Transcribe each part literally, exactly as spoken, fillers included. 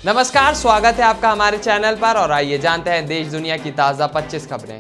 नमस्कार, स्वागत है आपका हमारे चैनल पर और आइए जानते हैं देश दुनिया की ताजा पच्चीस खबरें।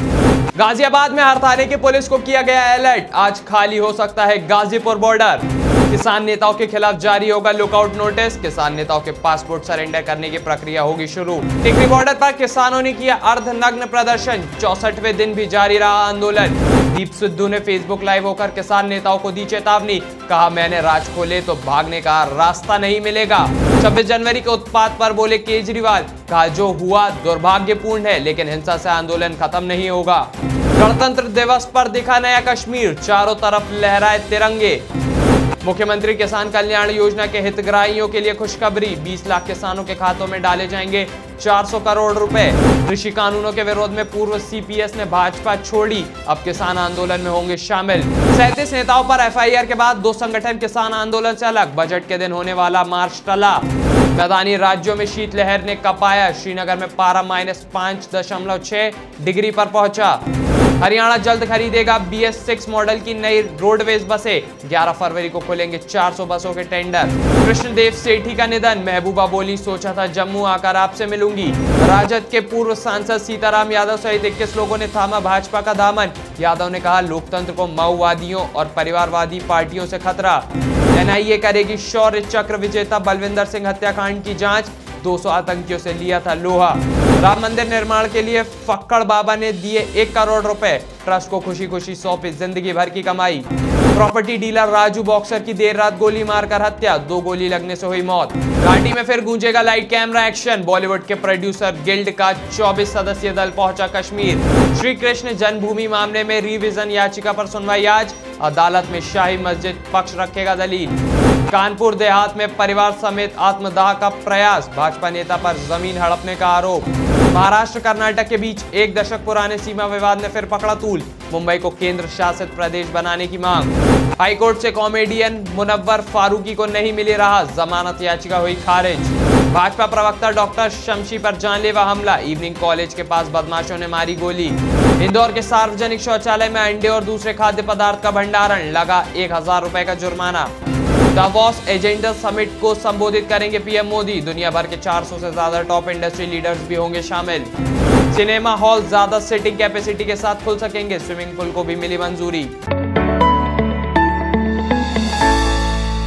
गाजियाबाद में हड़ताली की पुलिस को किया गया अलर्ट, आज खाली हो सकता है गाजीपुर बॉर्डर। किसान नेताओं के खिलाफ जारी होगा लुकआउट नोटिस, किसान नेताओं के पासपोर्ट सरेंडर करने की प्रक्रिया होगी शुरू। टिकरी बॉर्डर पर किसानों ने किया अर्धनग्न प्रदर्शन, चौसठवें दिन भी जारी रहा आंदोलन। दीप सिद्धू ने फेसबुक लाइव होकर किसान नेताओं को दी चेतावनी, कहा मैंने राज खोले तो भागने का रास्ता नहीं मिलेगा। छब्बीस जनवरी के उत्पात पर बोले केजरीवाल, कहा जो हुआ दुर्भाग्यपूर्ण है लेकिन हिंसा से आंदोलन खत्म नहीं होगा। गणतंत्र दिवस पर दिखा नया कश्मीर, चारों तरफ लहराए तिरंगे। मुख्यमंत्री किसान कल्याण योजना के हितग्राहियों के लिए खुशखबरी, बीस लाख किसानों के खातों में डाले जाएंगे चार सौ करोड़ रुपए। कृषि कानूनों के विरोध में पूर्व सीपीएस ने भाजपा छोड़ी, अब किसान आंदोलन में होंगे शामिल। सैंतीस नेताओं पर एफआईआर के बाद दो संगठन किसान आंदोलन से अलग, बजट के दिन होने वाला मार्च टला। मैदानी राज्यों में शीतलहर ने कपाया, श्रीनगर में पारा माइनस पांच दशमलव छह डिग्री पर पहुंचा। हरियाणा जल्द खरीदेगा बी एस सिक्स मॉडल की नई रोडवेज बसें, ग्यारह फरवरी को खुलेंगे चार सौ बसों के टेंडर। कृष्णदेव सेठी का निधन, महबूबा बोली सोचा था जम्मू आकर आपसे मिलूंगी। राजद के पूर्व सांसद सीताराम यादव सहित इक्कीस लोगों ने थामा भाजपा का दामन, यादव ने कहा लोकतंत्र को माओवादियों और परिवारवादी पार्टियों से खतरा। एन आई ए करेगी शौर्य चक्र विजेता बलविंदर सिंह हत्याकांड की जांच, दो सौ आतंकियों से लिया था लोहा। राम मंदिर निर्माण के लिए फक्कड़ बाबा ने दिए एक करोड़ रुपए, ट्रस्ट को खुशी खुशी सौंपी जिंदगी भर की कमाई। प्रॉपर्टी डीलर राजू बॉक्सर की देर रात गोली मारकर हत्या, दो गोली लगने से हुई मौत। घाटी में फिर गूंजेगा लाइट कैमरा एक्शन, बॉलीवुड के प्रोड्यूसर गिल्ड का चौबीस सदस्यीय दल पहुंचा कश्मीर। श्री कृष्ण जन्मभूमि मामले में रिवीजन याचिका पर सुनवाई आज, अदालत में शाही मस्जिद पक्ष रखेगा दलील। कानपुर देहात में परिवार समेत आत्मदाह का प्रयास, भाजपा नेता पर जमीन हड़पने का आरोप। महाराष्ट्र कर्नाटक के बीच एक दशक पुराने सीमा विवाद ने फिर पकड़ा तूल, मुंबई को केंद्र शासित प्रदेश बनाने की मांग। हाईकोर्ट से कॉमेडियन मुनव्वर फारूकी को नहीं मिली राहत, जमानत याचिका हुई खारिज। भाजपा प्रवक्ता डॉक्टर शमशी पर जानलेवा हमला, इवनिंग कॉलेज के पास बदमाशों ने मारी गोली। इंदौर के सार्वजनिक शौचालय में अंडे और दूसरे खाद्य पदार्थ का भंडारण, लगा एक हजार रुपए का जुर्माना। दावोस एजेंडा समिट को संबोधित करेंगे पीएम मोदी, दुनिया भर के चार सौ से ज्यादा टॉप इंडस्ट्री लीडर्स भी होंगे शामिल। सिनेमा हॉल ज्यादा सीटिंग कैपेसिटी के साथ खुल सकेंगे, स्विमिंग पूल को भी मिली मंजूरी।